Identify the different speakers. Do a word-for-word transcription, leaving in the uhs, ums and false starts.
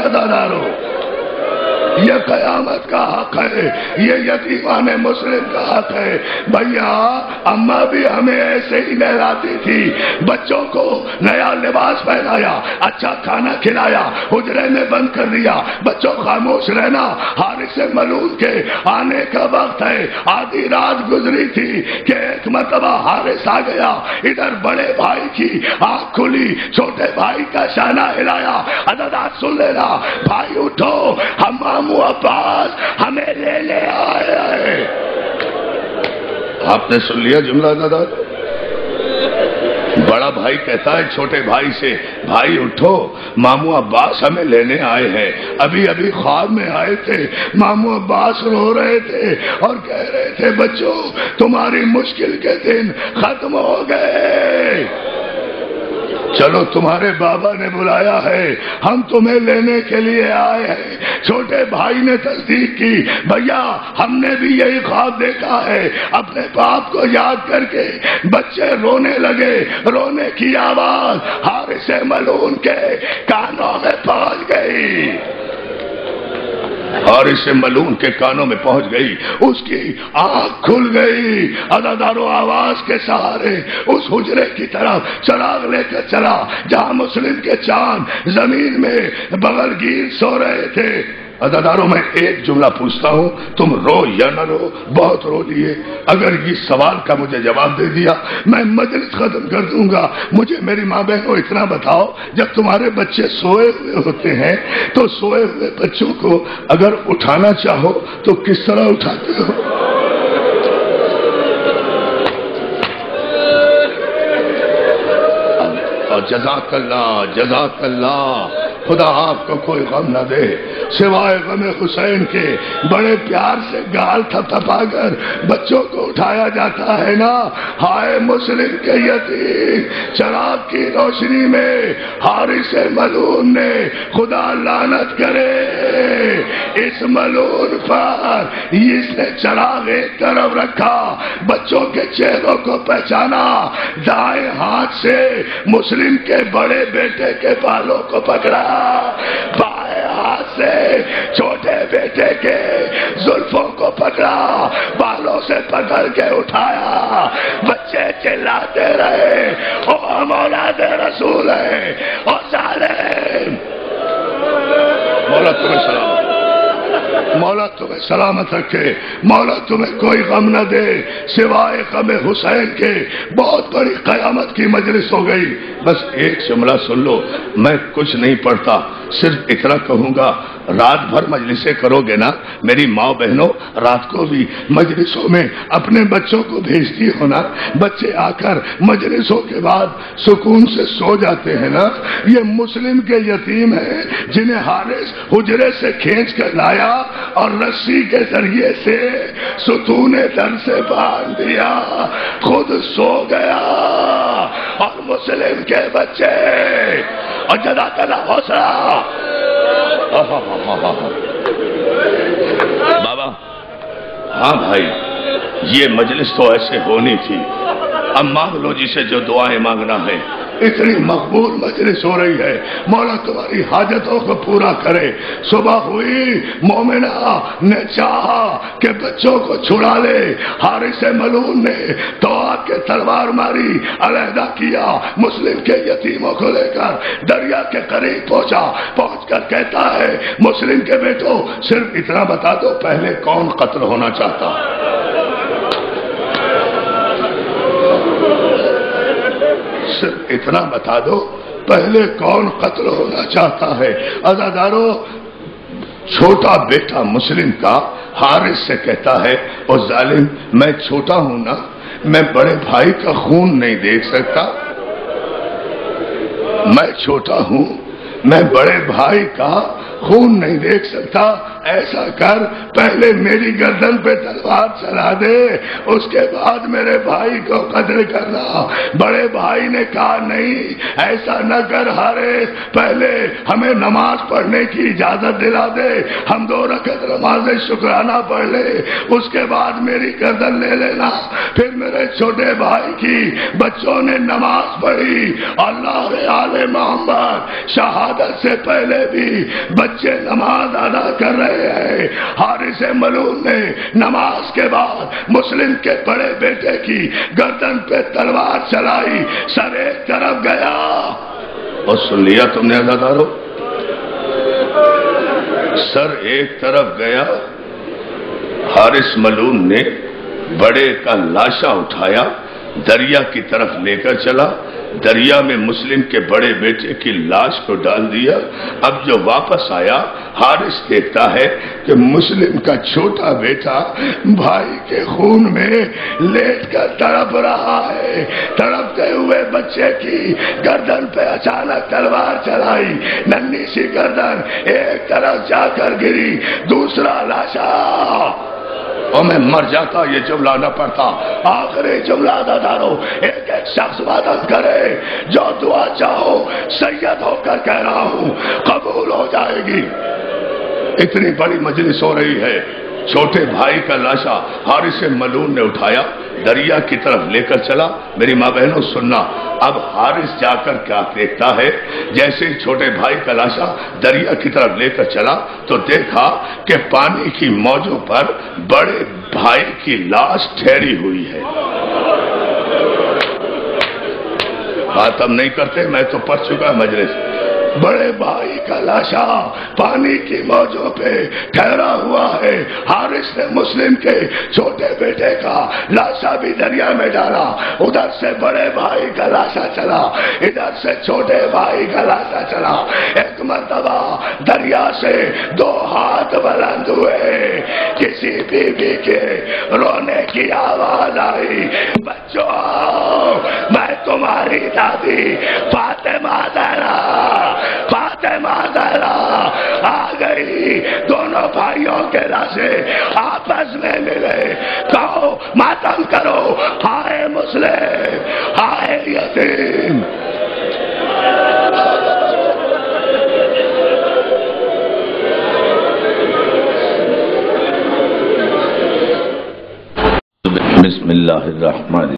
Speaker 1: عزادارو، یہ قیامت کا حق ہے، یہ یتیمان مسلم کا حق ہے۔ بھیا اماں بھی ہمیں ایسے ہی نہلاتی تھی، بچوں کو نیا لباس پہنایا، اچھا کھانا کھلایا، حجرے میں بند کر دیا، بچوں خاموش رہنا۔ حارث ملعون کے آنے کا وقت ہے، آدھی رات گزری تھی کہ ایک مرتبہ حارث آ گیا، ادھر بڑے بھائی کی آنکھ کھلی، چھوٹے بھائی کا شانہ ہلایا، عددات سن لینا، بھائی اٹھو، ہم مامو عباس ہمیں لے لے آئے ہیں۔ آپ نے سن لیا جملہ دادا؟ بڑا بھائی کہتا ہے چھوٹے بھائی سے، بھائی اٹھو، مامو عباس ہمیں لینے آئے ہیں۔ ابھی ابھی خواب میں آئے تھے، مامو عباس رو رہے تھے اور کہہ رہے تھے بچوں تمہاری مشکل کے دن ختم ہو گئے، چلو تمہارے بابا نے بلایا ہے، ہم تمہیں لینے کے لیے آئے ہیں۔ چھوٹے بھائی نے تصدیق کی، بھیا ہم نے بھی یہی خواب دیکھا ہے۔ اپنے باپ کو یاد کر کے بچے رونے لگے، رونے کی آواز حارث ملعون کے کانوں میں پہنچ گئی، اور اسے ملعون کے کانوں میں پہنچ گئی، اس کی آنکھ کھل گئی۔ عزادارو آواز کے سہارے اس حجرے کی طرف چراغ لے کر چلا جہاں مسلم کے چاند زمین میں بغل گیر سو رہے تھے۔ عزادارو میں ایک جملہ پوچھتا ہوں، تم رو یا نہ رو؟ بہت رو لیے، اگر اس سوال کا مجھے جواب دے دیا میں مجلس ختم کر دوں گا۔ مجھے میری ماں بہنوں اتنا بتاؤ، جب تمہارے بچے سوئے ہوئے ہوتے ہیں تو سوئے ہوئے بچوں کو اگر اٹھانا چاہو تو کس طرح اٹھاتے ہو؟ اور جزاک اللہ جزاک اللہ، خدا آپ کو کوئی غم نہ دے سوائے غم حسین کے۔ بڑے پیار سے گال تھپتھپا کر بچوں کو اٹھایا جاتا ہے نا۔ ہائے مسلم کے یتیم، چراغ کی روشنی میں حارث ملعون نے، خدا لعنت کرے اس ملعون پر، اس نے چراغ ایک طرف رکھا، بچوں کے چہروں کو پہچانا، دائیں ہاتھ سے مسلم کے بڑے بیٹے کے بالوں کو پکڑا، بائیں ہاتھ سے چھوٹے بیٹے کے زلفوں کو پکڑا، بالوں سے پکڑ کے اٹھایا۔ بچے چلاتے رہے او ہم اولاد رسول ہیں، اور ظالم مولا تمہیں سلامت مولا تمہیں سلامت رکھے، مولا تمہیں کوئی غم نہ دے سوائے غم حسین کے۔ بہت بڑی قیامت کی مجلس ہو گئی۔ بس ایک جملہ سن لو، میں کچھ نہیں پڑھتا، صرف اتنا کہوں گا، رات بھر مجلسیں کرو گے نا میری ماں بہنوں، رات کو بھی مجلسوں میں اپنے بچوں کو بھیجتی ہو نا، بچے آ کر مجلسوں کے بعد سکون سے سو جاتے ہیں نا۔ یہ مسلم کے یتیم ہیں جنہیں حارث حجرے سے کھینچ کر لایا اور رسی کے ذریعے سے ستون در سے باندھ دیا، خود سو گیا، اور مسلم کے بچے اور جزاک اللہ حوصلہ۔ بابا ہاں بھائی، یہ مجلس تو ایسے ہونی تھی، اب مانگ لو جسے جو دعائیں مانگنا ہے۔ اتنی مقبول مجلس ہو رہی ہے، مولا تمہاری حاجتوں کو پورا کرے۔ صبح ہوئی، مومنہ نے چاہا کہ بچوں کو چھڑا لے، حارث ملعون نے تو آ کے تلوار ماری، علیحدہ کیا، مسلم کے یتیموں کو لے کر دریا کے قریب پہنچا، پہنچ کر کہتا ہے مسلم کے بیٹوں صرف اتنا بتا دو پہلے کون قتل ہونا چاہتا؟ صرف اتنا بتا دو پہلے کون قتل ہونا چاہتا ہے؟ عزادارو چھوٹا بیٹا مسلم کا حارث سے کہتا ہے او ظالم میں چھوٹا ہوں نا، میں بڑے بھائی کا خون نہیں دیکھ سکتا، میں چھوٹا ہوں، میں بڑے بھائی کا خون نہیں دیکھ سکتا، ایسا کر پہلے میری گردن پہ تلوار چلا دے، اس کے بعد میرے بھائی کو قتل کرنا۔ بڑے بھائی نے کہا نہیں ایسا نہ کر حارث، پہلے ہمیں نماز پڑھنے کی اجازت دلا دے، ہم دو رکعت نماز شکرانہ پڑھ لے، اس کے بعد میری گردن لے لینا۔ پھر میرے چھوٹے بھائی کی بچوں نے نماز پڑھی، اللہ آل محمد شہادت سے پہلے بھی بچے نماز ادا کر رہے ہیں. حارث ملعون نے نماز کے بعد مسلم کے بڑے بیٹے کی گردن پہ تلوار چلائی. سر ایک طرف گیا. اور سن لیا تم نے عزادارو؟ سر ایک طرف گیا. حارث ملعون نے بڑے کا لاشا اٹھایا، دریا کی طرف لے کر چلا. دریا میں مسلم کے بڑے بیٹے کی لاش کو ڈال دیا. اب جو واپس آیا، حارث دیکھتا ہے کہ مسلم کا چھوٹا بیٹا بھائی کے خون میں لیٹ کر تڑپ رہا ہے. تڑپتے ہوئے بچے کی گردن پہ اچانک تلوار چلائی. ننھی سی گردن ایک طرف جا کر گری. دوسرا لاشا. اور میں مر جاتا یہ جملہ نہ پڑھتا. آخری جملہ ادا دارو، ایک ایک شخص عبادت کرے. جو دعا چاہو سید ہو کر کہہ رہا ہوں قبول ہو جائے گی. اتنی بڑی مجلس ہو رہی ہے. چھوٹے بھائی کا لاشا حارث ملعون نے اٹھایا، دریا کی طرف لے کر چلا. میری ماں بہنوں سننا، اب حارث جا کر کیا دیکھتا ہے؟ جیسے چھوٹے بھائی کا لاشا دریا کی طرف لے کر چلا تو دیکھا کہ پانی کی موجوں پر بڑے بھائی کی لاش ٹھہری ہوئی ہے. بات ہم نہیں کرتے، میں تو پڑھ چکا مجلس. بڑے بھائی کا لاشا پانی کی موجوں پہ ٹھہرا ہوا ہے. حارث نے مسلم کے چھوٹے بیٹے کا لاشا بھی دریا میں ڈالا. ادھر سے بڑے بھائی کا لاشا چلا، ادھر سے چھوٹے بھائی کا لاشا چلا. ایک مرتبہ دریا سے دو ہاتھ بلند ہوئے. کسی بیوی کے رونے کی آواز آئی، بچوں میں تمہاری دادی فاطمہ زہرا فاطمہ زہرا آ گئی. دونوں بھائیوں کے لاشیں آپس میں ملے. کہو ماتم کرو، ہائے مسلم، ہائے یتیم. بسم اللہ الرحمن